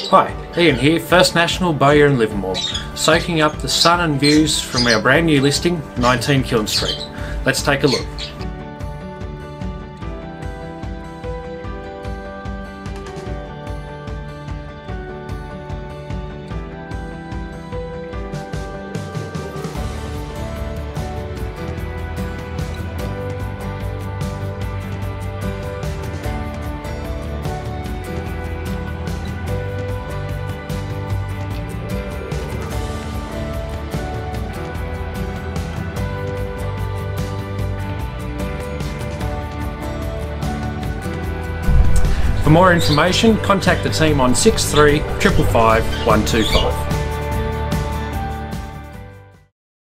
Hi, Ian here, First National, Bowyer and Livermore, soaking up the sun and views from our brand new listing, 19 Kiln Street. Let's take a look. For more information, contact the team on 63 555 125.